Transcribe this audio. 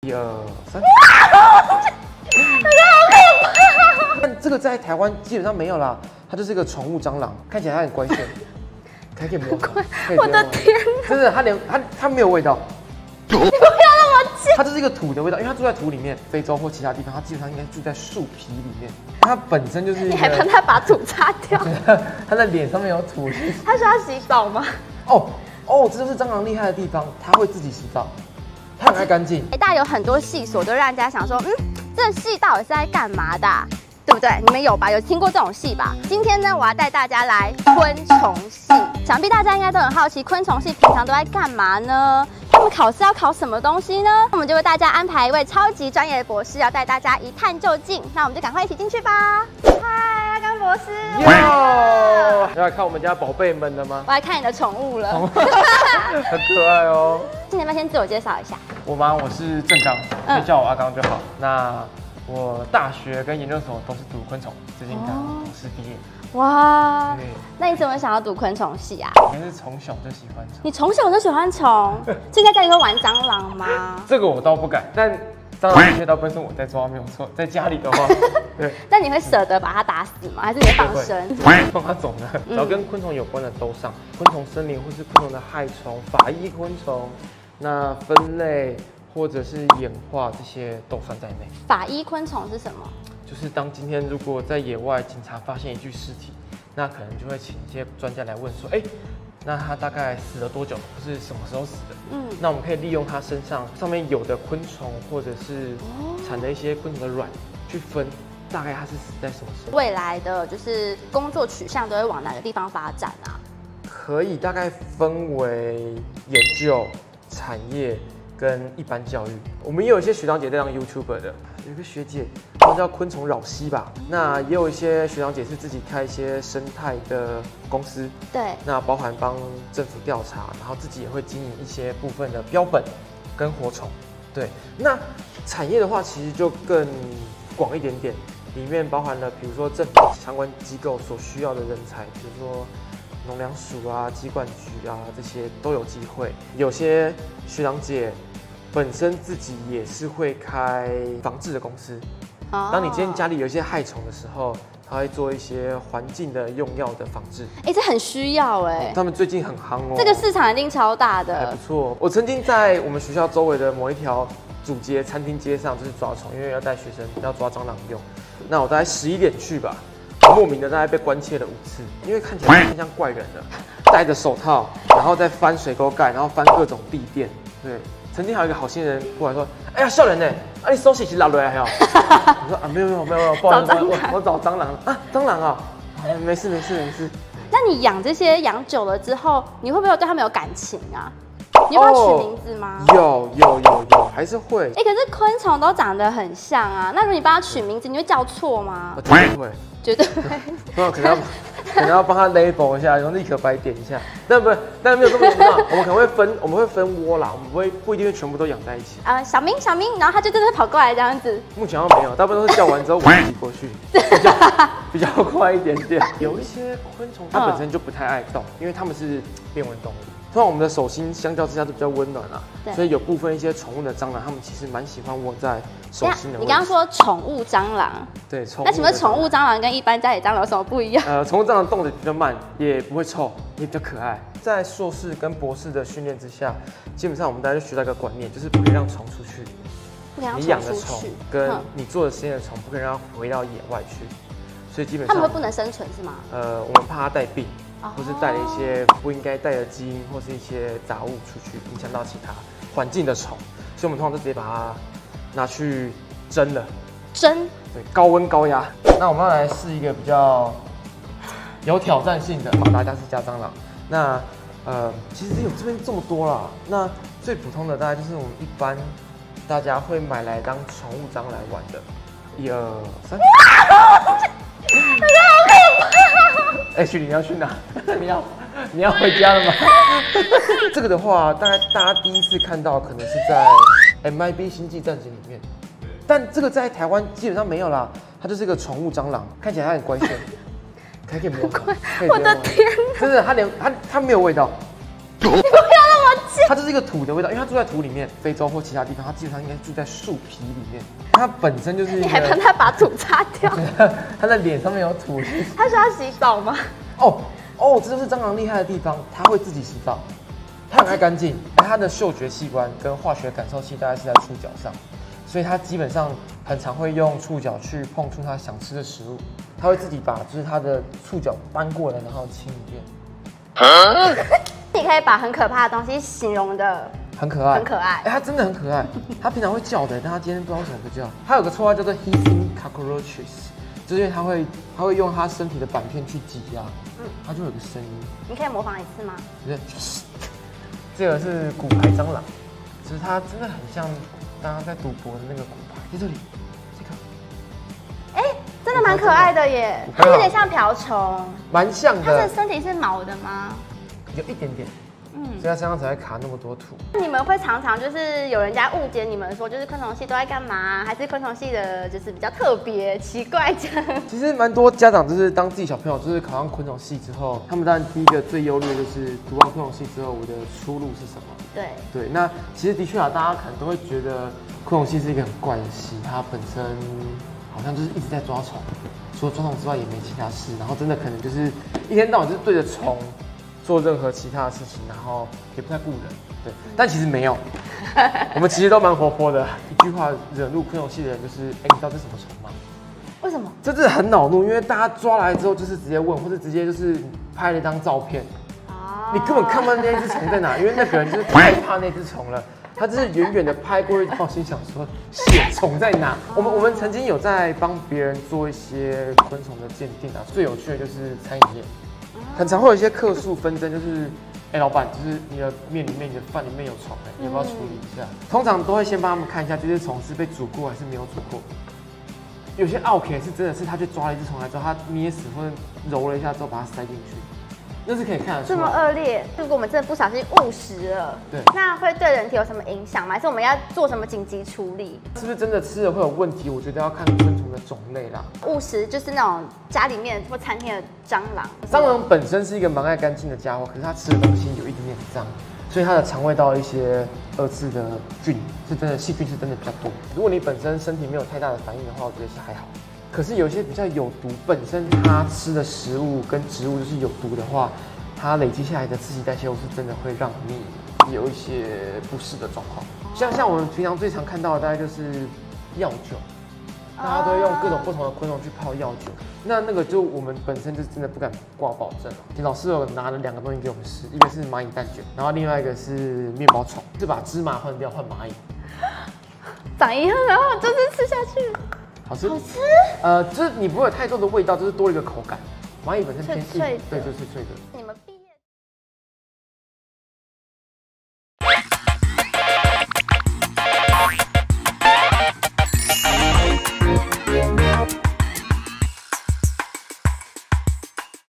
1、2、3。但这个在台湾基本上没有啦，它就是一个宠物蟑螂，看起来它很乖顺。可以摸吗？ 我的天哪！ 真的，它没有味道。 你不要那么近。 它就是一个土的味道，因为它住在土里面，非洲或其他地方，它基本上应该住在树皮里面。它本身就是一个。 你还帮它把土擦掉？ 它的脸上面有土。 它需要洗澡吗？ 哦，这就是蟑螂厉害的地方，它会自己洗澡，它很爱干净。 大家有很多系所都让人家想说，这系到底是在干嘛的对不对？你们有吧？有听过这种系吧？今天呢，我要带大家来昆虫系。想必大家应该都很好奇，昆虫系平常都在干嘛呢？他们考试要考什么东西呢？我们就为大家安排一位超级专业的博士，要带大家一探究竟。那我们就赶快一起进去吧。嗨，阿刚博士。 要来看我们家宝贝们了吗？ 我来看你的宠物了。 很可爱哦。 今天要不要先自我介绍一下？ 我是郑刚，可以叫我阿刚就好。那我大学跟研究所都是读昆虫，最近刚博士毕业。哇， 那你怎么想要读昆虫系啊？ 我应该是从小就喜欢虫。 你从小就喜欢虫？所以在家里会玩蟑螂吗？ 这个我倒不敢，但蟑螂的确大部分是我在抓，没有错。在家里的话，对。 那你会舍得把它打死吗？还是你会放生？ 放它走呢？只要跟昆虫有关的都上，昆虫森林或是昆虫的害虫、法医昆虫，那分类或者是演化这些都算在内。 法医昆虫是什么？ 就是当今天如果在野外警察发现一具尸体，那可能就会请一些专家来问说，那他大概死了多久，或是什么时候死的？那我们可以利用他身上面有的昆虫，或者是产的一些昆虫的卵，去分大概他是死在什么时候。 未来的就是工作取向都会往哪个地方发展啊？ 可以大概分为研究、产业跟一般教育。我们也有一些学长姐在当 YouTuber 的，有一个学姐，她叫昆虫扰西吧。那也有一些学长姐是自己开一些生态的公司， 对， 那包含帮政府调查，然后自己也会经营一些部分的标本跟活虫。对，那产业的话其实就更广一点点，里面包含了比如说政府相关机构所需要的人才，比如说农粮署啊、机管局啊，这些都有机会。有些学长姐本身自己也是会开防治的公司。当你今天家里有一些害虫的时候，他会做一些环境的用药的防治。 这很需要他们最近很夯哦。 这个市场一定超大的， 还不错。我曾经在我们学校周围的某一条主街、餐厅街上就是抓虫，因为要带学生要抓蟑螂用。那我大概11点去吧。莫名的大概被关切了5次，因为看起来很像怪人的，戴着手套，然后再翻水沟盖，然后翻各种地垫。对，曾经还有一个好心人过来说：“哎呀，笑人呢，你手洗拉落来还有？”我说：“没有，不好意思，我找蟑螂啊，蟑螂啊，没事。” 那你养这些养久了之后，你会不会对他们有感情啊？你有帮它取名字吗？ 有，还是会。 可是昆虫都长得很像啊，那如果你帮它取名字，你会叫错吗？ 我绝对会。 绝对会，可能要帮他 label 一下，然后立刻白点一下。但没有这么严重，我们可能会分窝啦，我们不一定会全部都养在一起。小明，然后他就真的跑过来这样子。目前好像没有，大部分都是叫完之后我自己过去，比较快一点点。有一些昆虫它本身就不太爱动，因为它们是变温动物。通常我们的手心相较之下都比较温暖啊，所以有部分一些宠物的蟑螂，它们其实蛮喜欢窝在手心的位置。 你刚刚说宠物蟑螂， 对， 那请问宠物蟑螂跟一般家里蟑螂有什么不一样？ 宠物蟑螂动得比较慢，也不会臭，也比较可爱。在硕士跟博士的训练之下，基本上我们大家就学到一个观念，就是不可以让虫出去。你养的虫跟你做的实验的虫，不可以让它回到野外去。所以基本上它们会不能生存是吗？ 我们怕它带病。或是带了一些不应该带的基因，或是一些杂物出去，影响到其他环境的虫，所以我们通常就直接把它拿去蒸了。蒸？对，高温高压。那我们要来试一个比较有挑战性的马达加斯加蟑螂。那其实有这边这么多啦。那最普通的大概就是我们一般大家会买来当宠物蟑来玩的。1、2、3。H， 你要去哪？你要回家了吗？这个的话，大概大家第一次看到可能是在 MIB 星际战士里面，但这个在台湾基本上没有啦。它就是一个宠物蟑螂，看起来它很乖顺。可以摸吗？ 我的天！ 真的，它没有味道。 你不要那么近。 它就是一个土的味道，因为它住在土里面，非洲或其他地方，它基本上应该住在树皮里面。它本身就是一个， 你还帮他把土擦掉？ 它的脸上面有土。 他需要洗澡吗？ 这就是蟑螂厉害的地方，它会自己洗澡，它很爱干净，而它的嗅觉器官跟化学感受器大概是在触角上，所以它基本上很常会用触角去碰触它想吃的食物，它会自己把就是它的触角搬过来，然后清一遍。 你可以把很可怕的东西形容的很可爱， 很可爱。 它真的很可爱。它平常会叫的，但它今天不知道为什么不叫。它有个绰号叫做 hissing cockroaches， 就是因为它会用它身体的板片去挤压，它就会有个声音。你可以模仿一次吗？ 这个是骨牌蟑螂，其实它真的很像大家在赌博的那个骨牌，在这里，这个。 真的蛮可爱的耶，它有点像瓢虫， 蛮像的。 它的身体是毛的吗？ 有一点点。所以它身上才会卡那么多土。 你们会常常就是有人家误解你们说，就是昆虫系都在干嘛？还是昆虫系的就是比较特别奇怪这样？ 其实蛮多家长就是当自己小朋友就是考上昆虫系之后，他们当然第一个最忧虑的就是读完昆虫系之后我的出路是什么？对，那其实的确啊，大家可能都会觉得昆虫系是一个很怪的系，它本身好像就是一直在抓虫，除了抓虫之外也没其他事，然后真的可能就是一天到晚就是对着虫做任何其他的事情，然后也不太顾人，对。但其实没有，我们其实都蛮活泼的。一句话惹怒昆虫系的人就是，你知道这是什么虫吗？ 为什么？ 这真的很恼怒，因为大家抓来之后就是直接问，或者直接就是拍了一张照片，你根本看不到那只虫在哪，因为那个人就是太怕那只虫了。他就是远远的拍过去，然后心想说：“血虫在哪？”我们曾经有在帮别人做一些昆虫的鉴定啊，最有趣的就是餐饮业。很常会有一些客诉纷争，就是，老板，就是你的面里面、你的饭里面有虫，你要不要处理一下？通常都会先帮他们看一下，这只虫是被煮过还是没有煮过。有些OK是真的是，他去抓了一只虫来之后，他捏死或者揉了一下之后把它塞进去，那是可以看得出来。 这么恶劣，如果我们真的不小心误食了， 对， 那会对人体有什么影响吗？还是我们要做什么紧急处理？ 是不是真的吃了会有问题？我觉得要看昆虫的种类啦。 误食就是那种家里面或餐厅的蟑螂。 蟑螂本身是一个蛮爱干净的家伙，可是它吃的东西有一点点脏，所以它的肠胃道一些二次的菌是真的，细菌是真的比较多。如果你本身身体没有太大的反应的话，我觉得是还好。可是有些比较有毒，本身它吃的食物跟植物就是有毒的话，它累积下来的刺激代谢物是真的会让你有一些不适的状况。像我们平常最常看到的大概就是药酒。大家都会用各种不同的昆虫去泡药酒，那个就我们本身就真的不敢挂保证了。老师有拿了2个东西给我们吃，一个是蚂蚁蛋卷，然后另外一个是面包虫，是把芝麻换掉换蚂蚁， 长一样，然后就是吃下去， 好吃， 好吃。 就是你不会有太多的味道，就是多了一个口感。蚂蚁本身偏硬，对，就脆脆的。 你们